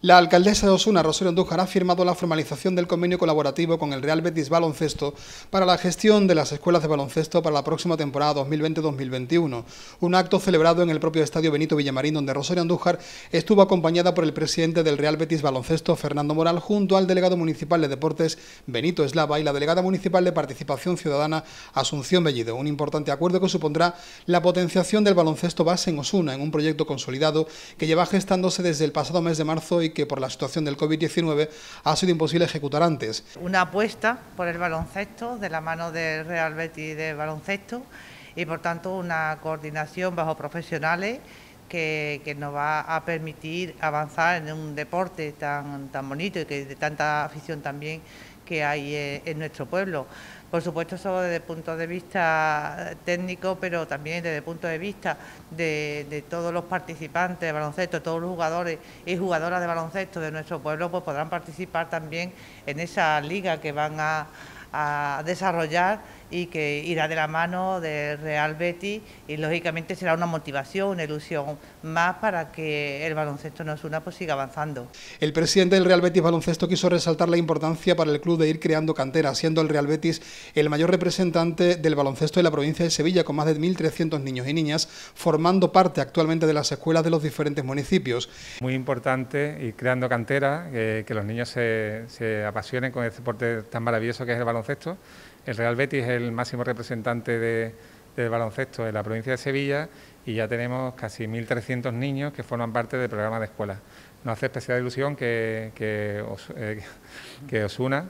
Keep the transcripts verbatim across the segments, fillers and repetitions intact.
La alcaldesa de Osuna, Rosario Andújar, ha firmado la formalización del convenio colaborativo con el Real Betis Baloncesto para la gestión de las escuelas de baloncesto para la próxima temporada dos mil veinte dos mil veintiuno. Un acto celebrado en el propio estadio Benito Villamarín, donde Rosario Andújar estuvo acompañada por el presidente del Real Betis Baloncesto, Fernando Moral, junto al delegado municipal de Deportes, Benito Eslava, y la delegada municipal de Participación Ciudadana, Asunción Bellido. Un importante acuerdo que supondrá la potenciación del baloncesto base en Osuna, en un proyecto consolidado que lleva gestándose desde el pasado mes de marzo y que por la situación del COVID diecinueve ha sido imposible ejecutar antes. Una apuesta por el baloncesto de la mano del Real Betis de baloncesto y por tanto una coordinación bajo profesionales que, que nos va a permitir avanzar en un deporte tan, tan bonito y que de tanta afición también que hay en nuestro pueblo. Por supuesto, eso desde el punto de vista técnico, pero también desde el punto de vista de, de todos los participantes de baloncesto, todos los jugadores y jugadoras de baloncesto de nuestro pueblo, pues podrán participar también en esa liga que van a, a desarrollar y que irá de la mano del Real Betis y lógicamente será una motivación, una ilusión más para que el baloncesto en Osuna pues siga avanzando. El presidente del Real Betis Baloncesto quiso resaltar la importancia para el club de ir creando cantera, siendo el Real Betis el mayor representante del baloncesto de la provincia de Sevilla, con más de mil trescientos niños y niñas formando parte actualmente de las escuelas de los diferentes municipios. Muy importante ir creando cantera, que, que los niños se, se apasionen con este deporte tan maravilloso que es el baloncesto. El Real Betis es el máximo representante de, del baloncesto de la provincia de Sevilla y ya tenemos casi mil trescientos niños que forman parte del programa de escuela. Nos hace especial ilusión que, que, Os, eh, que Osuna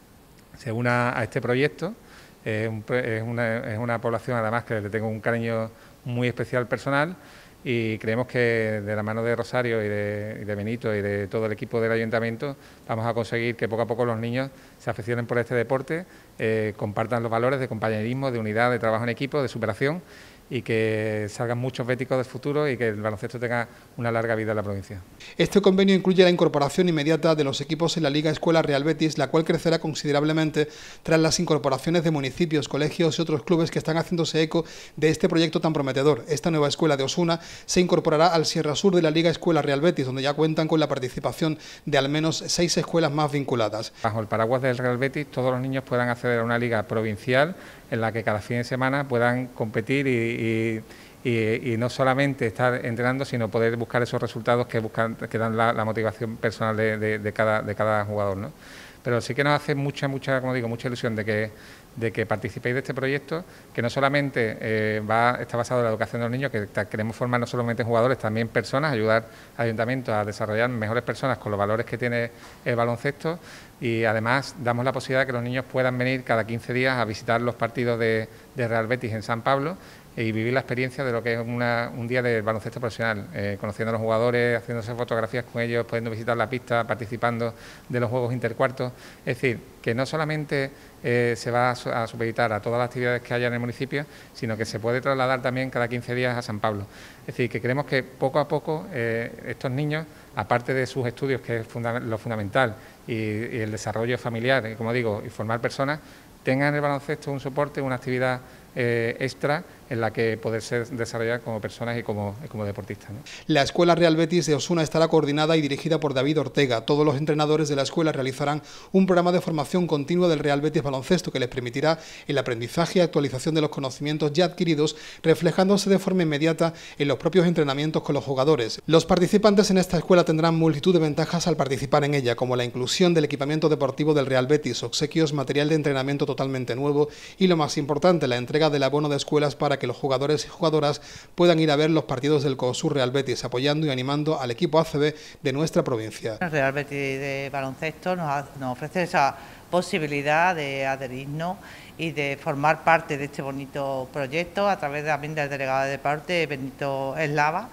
se una a este proyecto. Es, un, es, una, es una población además que le tengo un cariño muy especial personal y creemos que de la mano de Rosario y de, y de Benito y de todo el equipo del ayuntamiento vamos a conseguir que poco a poco los niños se aficionen por este deporte, eh, compartan los valores de compañerismo, de unidad, de trabajo en equipo, de superación y que salgan muchos béticos del futuro y que el baloncesto tenga una larga vida en la provincia. Este convenio incluye la incorporación inmediata de los equipos en la Liga Escuela Real Betis, la cual crecerá considerablemente tras las incorporaciones de municipios, colegios y otros clubes que están haciéndose eco de este proyecto tan prometedor. Esta nueva escuela de Osuna se incorporará al Sierra Sur de la Liga Escuela Real Betis, donde ya cuentan con la participación de al menos seis escuelas más vinculadas. Bajo el paraguas del Real Betis, todos los niños puedan acceder a una liga provincial en la que cada fin de semana puedan competir y Y, y, y no solamente estar entrenando, sino poder buscar esos resultados que buscan, que dan la, la motivación personal de, de, de, cada, de cada jugador, ¿no? Pero sí que nos hace mucha, mucha, como digo, mucha ilusión de que, de que participéis de este proyecto, que no solamente eh, va, está basado en la educación de los niños, que queremos formar no solamente jugadores, también personas, ayudar al ayuntamiento a desarrollar mejores personas con los valores que tiene el baloncesto y además damos la posibilidad de que los niños puedan venir cada quince días a visitar los partidos de, de Real Betis en San Pablo y vivir la experiencia de lo que es una, un día de baloncesto profesional, eh, conociendo a los jugadores, haciéndose fotografías con ellos, pudiendo visitar la pista, participando de los juegos intercuartos. Es decir, que no solamente eh, se va a, a supeditar a todas las actividades que haya en el municipio, sino que se puede trasladar también cada quince días a San Pablo. Es decir, que creemos que poco a poco eh, estos niños, aparte de sus estudios, que es funda lo fundamental, y, y el desarrollo familiar, y como digo, y formar personas, tengan en el baloncesto un soporte, una actividad eh, extra en la que poderse desarrollar como personas y como, y como deportistas, ¿no? La Escuela Real Betis de Osuna estará coordinada y dirigida por David Ortega. Todos los entrenadores de la escuela realizarán un programa de formación continua del Real Betis Baloncesto que les permitirá el aprendizaje y actualización de los conocimientos ya adquiridos, reflejándose de forma inmediata en los propios entrenamientos con los jugadores. Los participantes en esta escuela tendrán multitud de ventajas al participar en ella, como la inclusión del equipamiento deportivo del Real Betis, obsequios, material de entrenamiento totalmente nuevo y, lo más importante, la entrega del abono de escuelas para que los jugadores y jugadoras puedan ir a ver los partidos del COSUR Real Betis, apoyando y animando al equipo A C B de nuestra provincia. El Real Betis de baloncesto nos, nos ofrece esa posibilidad de adherirnos y de formar parte de este bonito proyecto a través también del delegado de deporte, Benito Eslava.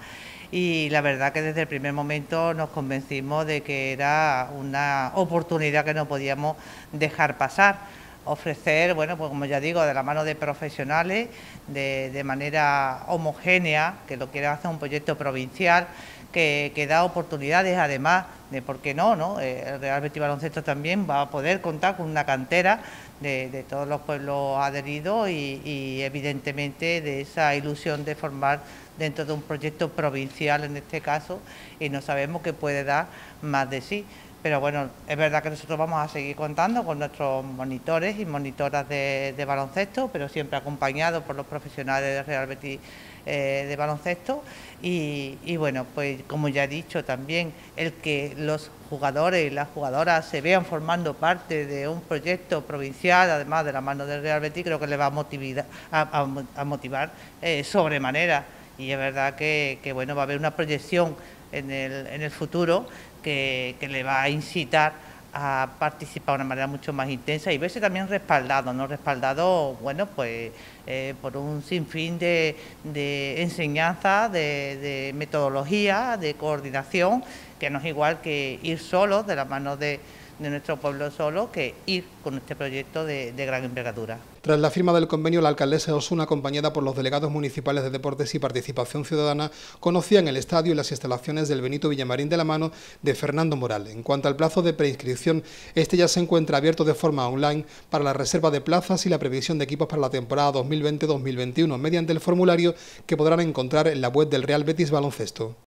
Y la verdad que desde el primer momento nos convencimos de que era una oportunidad que no podíamos dejar pasar. Ofrecer, bueno, pues como ya digo, de la mano de profesionales, de, de manera homogénea, que lo quiera hacer un proyecto provincial, que, que da oportunidades, además de, ¿por qué no?, ¿no? El Real Betis Baloncesto también va a poder contar con una cantera de, de todos los pueblos adheridos y, y evidentemente de esa ilusión de formar dentro de un proyecto provincial en este caso, y no sabemos qué puede dar más de sí. Pero bueno, es verdad que nosotros vamos a seguir contando con nuestros monitores y monitoras de, de baloncesto, pero siempre acompañados por los profesionales del Real Betis eh, de baloncesto. Y, y bueno, pues como ya he dicho también, el que los jugadores y las jugadoras se vean formando parte de un proyecto provincial, además de la mano del Real Betis, creo que les va a motivar, a, a, a motivar eh, sobremanera. Y es verdad que, que bueno, va a haber una proyección en el, en el futuro que, que le va a incitar a participar de una manera mucho más intensa y verse también respaldado, ¿no? Respaldado, bueno, pues eh, por un sinfín de, de enseñanza, de, de metodología, de coordinación, que no es igual que ir solos de la mano de, de nuestro pueblo solo, que ir con este proyecto de, de gran envergadura. Tras la firma del convenio, la alcaldesa de Osuna, acompañada por los delegados municipales de Deportes y Participación Ciudadana, conocían el estadio y las instalaciones del Benito Villamarín de la mano de Fernando Morales. En cuanto al plazo de preinscripción, este ya se encuentra abierto de forma online para la reserva de plazas y la previsión de equipos para la temporada dos mil veinte dos mil veintiuno, mediante el formulario que podrán encontrar en la web del Real Betis Baloncesto.